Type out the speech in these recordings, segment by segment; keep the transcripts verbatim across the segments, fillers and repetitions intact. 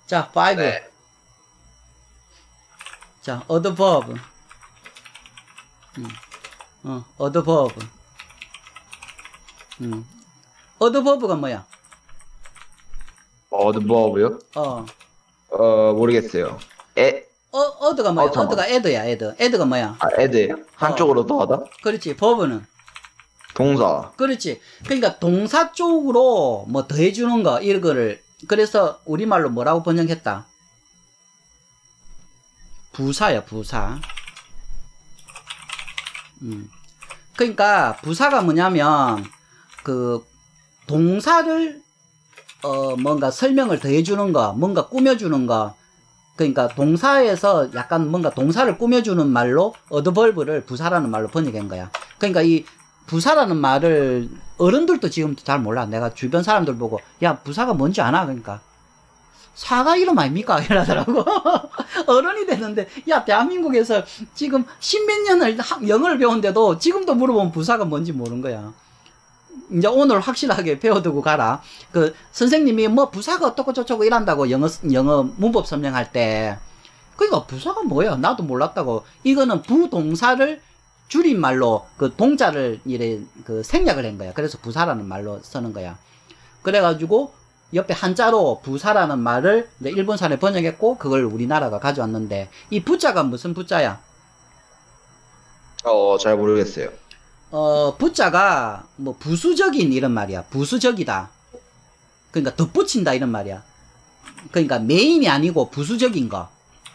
자, five. 네. 자, adverb. 음. 어, adverb. 음. adverb가 뭐야? 어드버브요? 어. 어, 모르겠어요. 에, 어, 어드가 뭐야? 어, 잠깐만. 어드가 에드야, 에드. 에드가 뭐야? 아, 애들. 한쪽으로 더하다? 그렇지. 버브는? 동사. 그렇지. 그러니까 동사 쪽으로 뭐 더해주는 거, 이런 거를. 그래서 우리말로 뭐라고 번역했다? 부사야, 부사. 음. 그러니까 부사가 뭐냐면, 그, 동사를, 어, 뭔가 설명을 더해주는 거, 뭔가 꾸며주는 거, 그러니까 동사에서 약간 뭔가 동사를 꾸며주는 말로 어드벌브를 부사라는 말로 번역한 거야. 그러니까 이 부사라는 말을 어른들도 지금 잘 몰라. 내가 주변 사람들 보고 야 부사가 뭔지 아나? 그러니까 사과 이름 아닙니까? 이러더라고. 어른이 됐는데 야 대한민국에서 지금 십몇 년을 영어를 배운데도 지금도 물어보면 부사가 뭔지 모르는 거야. 이제 오늘 확실하게 배워두고 가라. 그 선생님이 뭐 부사가 어떻고 저쩌고 이란다고 영어 영어 문법 설명할 때 그러니까 부사가 뭐야? 나도 몰랐다고. 이거는 부동사를 줄임말로 그 동자를 이래 그 생략을 한 거야. 그래서 부사라는 말로 쓰는 거야. 그래가지고 옆에 한자로 부사라는 말을 이제 일본 사람이 번역했고 그걸 우리나라가 가져왔는데 이 부자가 무슨 부자야? 어, 잘 모르겠어요. 어, 부자가 뭐 부수적인 이런 말이야. 부수적이다. 그러니까 덧붙인다 이런 말이야. 그러니까 메인이 아니고 부수적인 거.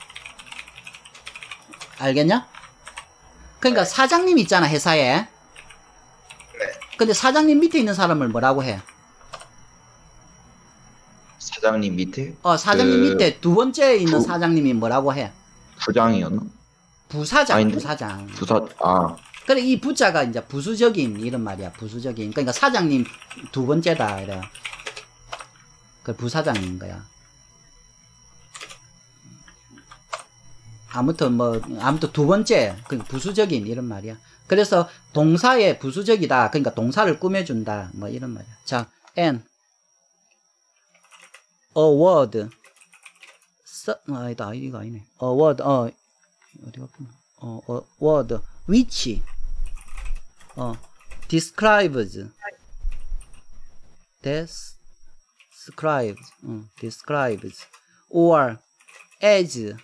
알겠냐? 그러니까 사장님 있잖아, 회사에. 네. 근데 사장님 밑에 있는 사람을 뭐라고 해? 사장님 밑에? 어, 사장님 그... 밑에 두 번째 있는 부... 사장님이 뭐라고 해? 부장이었나? 부사장, 아닌데? 부사장. 부사, 아. 그래, 이 부자가 이제 부수적인 이런 말이야, 부수적인. 그러니까 사장님 두 번째다, 이래. 그 부사장인 거야. 아무튼 뭐, 아무튼 두 번째, 그 부수적인 이런 말이야. 그래서 동사에 부수적이다. 그러니까 동사를 꾸며준다. 뭐 이런 말이야. 자, and. a word. 서, 아니다, 이거 아니네. a word, 어, 어디가, 어, a word, which. 어, describes, describes, 어, describes, or as,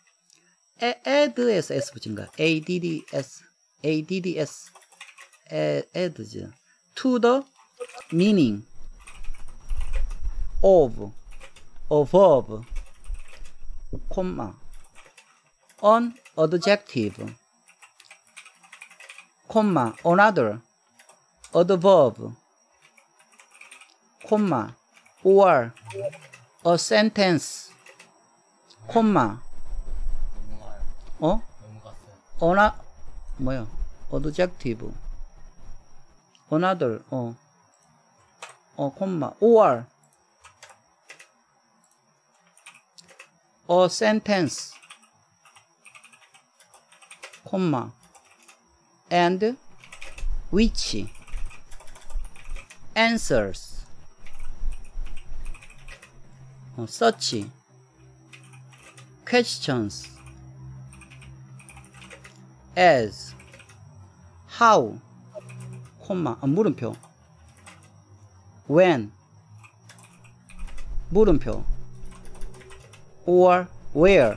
add에서 s 붙인 거야. adds, adds, adds, to the meaning of, a verb, comma, an adjective, comma, another, adverb, comma, or a sentence, comma, 어? 어나, 뭐야, adjective, another, 어, 어, comma, or a sentence, comma, and which answers 어, such questions as how 콤마 아, 물음표 when 물음표 or where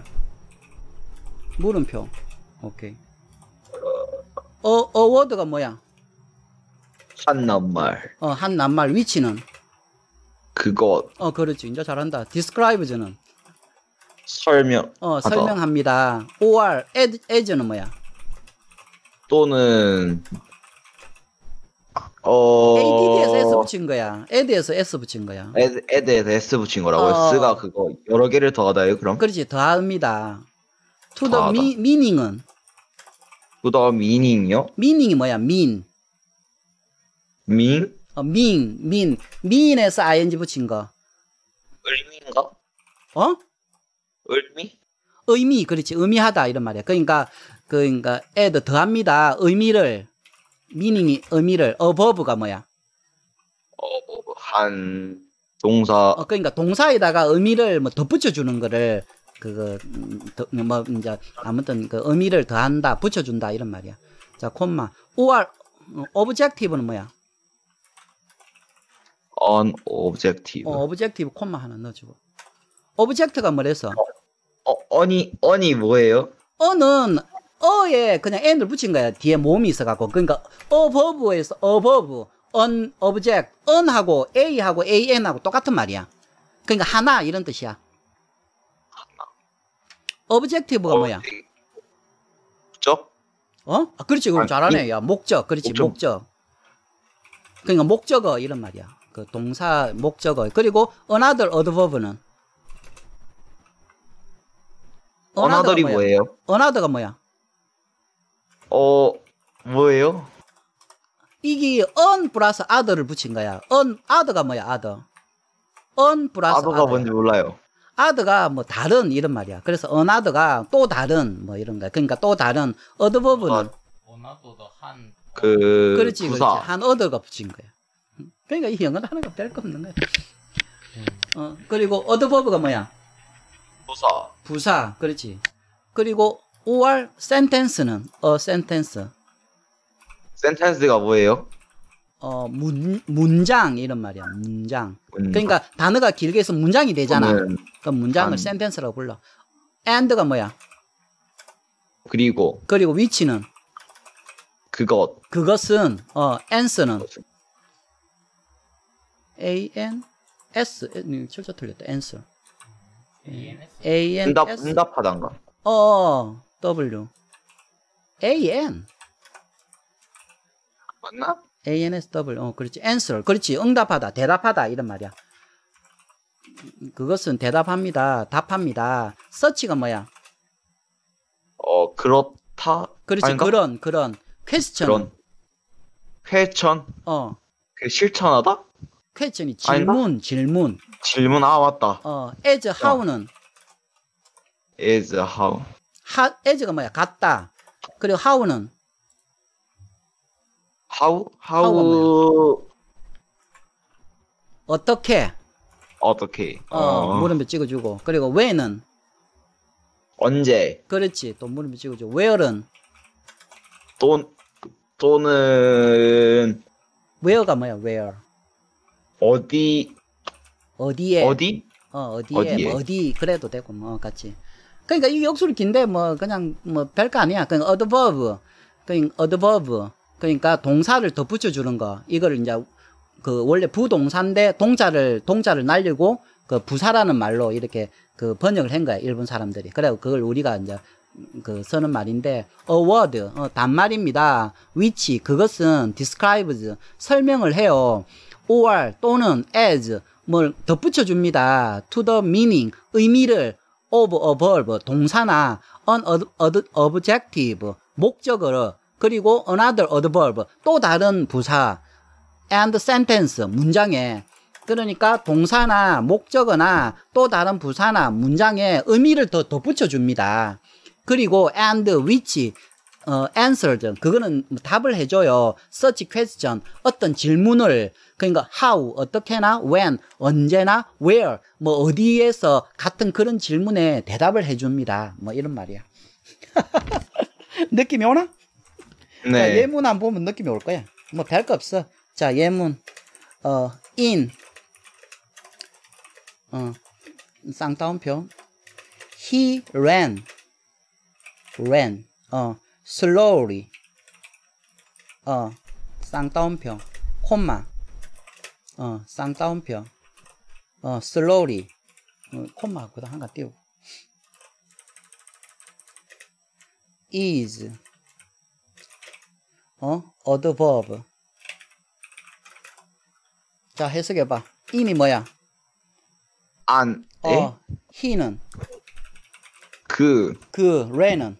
물음표. 오케이. 어, 어 워드가 뭐야? 한 낱말. 어, 한 낱말. 위치는? 그것. 어, 그렇지. 이제 잘한다. describes는? 설명. 어, 하다. 설명합니다. or as, as는 뭐야? 또는 어 add에서 s 붙인 거야. add에서 s 붙인 거야. add, add에서 s 붙인 거라고요? 어. s가 그거 여러 개를 더하다요, 그럼? 그렇지. 더합니다. to the 더하다. me, meaning은? to the meaning요? meaning이 뭐야? mean. mean? 어, mean, mean. mean에서 ing 붙인 거. 의미인가? 어? 의미? 의미. 그렇지. 의미하다 이런 말이야. 그러니까 그러니까 add 더합니다. 의미를 meaning이 의미를 above 가 뭐야? 어, 뭐, 한 동사. 어, 그러니까 동사에다가 의미를 뭐 덧붙여 주는 거를 그거 음, 더, 뭐 이제 아무튼 그 의미를 더한다, 붙여준다 이런 말이야. 자, 콤마. or objective는 뭐야? unobjective. 어, objective 콤마 하나 넣어주고. object가 뭐래서? 어, 언이, 언이 뭐예요? 어는 어에 그냥 n을 붙인 거야. 뒤에 모음이 있어갖고. 그러니까 above에서 above, on object, on하고 a하고 an하고 똑같은 말이야. 그러니까 하나 이런 뜻이야. objective가 뭐야? 목적? 어? 아, 그렇지. 그럼 아니, 잘하네. 야, 목적. 그렇지. 목적. 목적. 그러니까 목적어 이런 말이야. 그 동사 목적어. 그리고 another adverb는 another이 뭐예요? another가 뭐야? 어, 뭐예요? 이게 on 플러스 other를 붙인 거야. on other가 뭐야? other. on 플러스 other가 other. 뭔지 몰라요. other가 뭐 다른 이런 말이야. 그래서 another가 또 다른 뭐 이런 거야. 그러니까 또 다른 adverb는 어나도도 한 그, 그렇지, 부사. 그렇지. 한 other가 붙인 거야. 그러니까 이 영어는 하나가 별거 없는 거야. 어, 그리고 adverb가 뭐야? 부사. 부사. 그렇지. 그리고 or sentence는 a sentence. sentence가 뭐예요? 어, 문, 문장 이런 말이야. 문장. 음, 그러니까 단어가 길게 해서 문장이 되잖아. 저는 그럼 문장을 단- sentence라고 불러. and가 뭐야? 그리고 그리고 which는 그것. 그것은 어 answer는 a n s 철저 틀렸다. answer. 에이엔에스 a n 응답, s 응답하단가. 어 w a n 맞나? a n s w 어 그렇지. answer. 그렇지. 응답하다, 대답하다 이런 말이야. 그것은 대답합니다, 답합니다. search가 뭐야? 어, 그렇다. 그렇지. 아닌가? 그런 그런 question. 그런. 회천. 어 그 실천하다? question이 아닌가? 질문 질문. 질문. 아, 맞다. 어 as how는 is how. 하, as가 뭐야? 같다. 그리고 how는 how? how. how가 어떻게? 어떻게. 어, 어, 물음표 찍어주고. 그리고 when은 언제. 그렇지. 또 물음표 찍어주고. where는 또, 또는 where가 뭐야? where 어디. 어디에 어디? 어 어디에 어디에? 뭐 어디 그래도 되고 뭐 같이. 그러니까 이 역술이 긴데 뭐 그냥 뭐 별거 아니야. 그냥 adverb, 그러니까 adverb, 그러니까 동사를 덧붙여 주는 거. 이거를 이제 그 원래 부동사인데 동자를 동자를 날리고 그 부사라는 말로 이렇게 그 번역을 한 거야. 일본 사람들이. 그래 그걸 우리가 이제 그 쓰는 말인데 a word 어, 단말입니다. which 그것은 describes 설명을 해요. or 또는 as 뭘 덧붙여 줍니다. to the meaning 의미를 of a verb 동사나 an ad- objective 목적어로 그리고 another adverb 또 다른 부사 and sentence 문장에 그러니까 동사나 목적어나 또 다른 부사나 문장에 의미를 더 덧붙여 줍니다. 그리고 and which 어, answered 그거는 답을 해줘요. such question 어떤 질문을 그러니까 how 어떻게나 when 언제나 where 뭐 어디에서 같은 그런 질문에 대답을 해줍니다. 뭐 이런 말이야. 느낌이 오나? 자, 네. 예문 안 보면 느낌이 올 거야. 뭐 별 거 없어. 자 예문 어 in 어 쌍따옴표 he ran ran 어 slowly 어 쌍따옴표 콤마 어 쌍따옴표 어 slowly 어, 콤마 그다 한가 띄우고 is 어 adverb 자 해석해봐. in이 뭐야? 안. 에? 어 he는 그. 그 ran은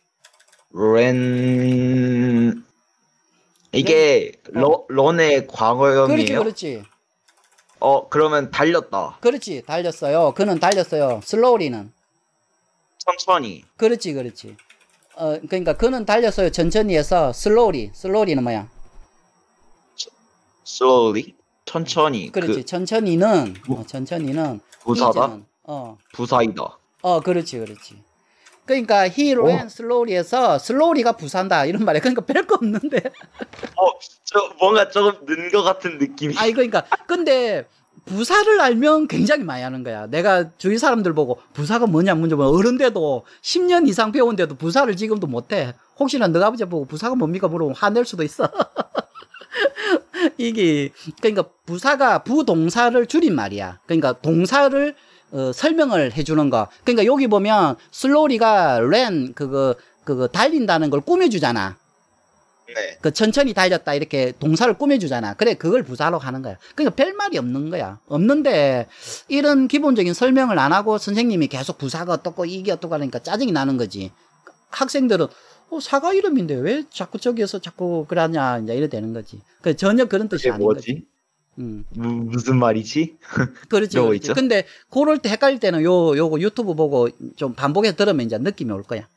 렌. 이게 어. 러, 런의 과거형이에요? 그렇지 그렇지 어, 그러면 달렸다. 그렇지 달렸어요. 그는 달렸어요. slowly는 천천히. 그렇지 그렇지 어 그러니까 그는 달렸어요. 천천히 해서 slowly slowly는 뭐야? slowly. 천천히. 그렇지. 그 천천히는 부- 어, 천천히는 부사다? 이제는, 어, 부사이다. 어, 그렇지, 그렇지. 그러니까 he 어. ran slowly에서 slowly가 부사다 이런 말이야. 그러니까 별거 없는데. 어, 저 뭔가 조금 는 것 같은 느낌이. 아니 그러니까 근데 부사를 알면 굉장히 많이 하는 거야. 내가 주위 사람들 보고 부사가 뭐냐 물어보면 어른데도 십 년 이상 배운데도 부사를 지금도 못해. 혹시나 너가 아버지 보고 부사가 뭡니까 물어보면 화낼 수도 있어. 이게 그러니까 부사가 부동사를 줄인 말이야. 그러니까 동사를 어, 설명을 해주는 거. 그러니까 여기 보면 slowly가 ran 그거 그거 달린다는 걸 꾸며주잖아. 네. 그 천천히 달렸다 이렇게 동사를 꾸며주잖아. 그래 그걸 부사로 하는 거야. 그러니까 별 말이 없는 거야. 없는데 이런 기본적인 설명을 안 하고 선생님이 계속 부사가 어떻고 이게 어떻고 하니까 짜증이 나는 거지. 학생들은 어, 사과 이름인데 왜 자꾸 저기에서 자꾸 그러냐 이제 이래 되는 거지. 그 전혀 그런 뜻이 그게 아닌 거지. 뭐지? 음. 무, 무슨 말이지? 그렇지, 요거 그렇지. 있죠? 근데 그럴 때 헷갈릴 때는 요 요거 유튜브 보고 좀 반복해서 들으면 이제 느낌이 올 거야.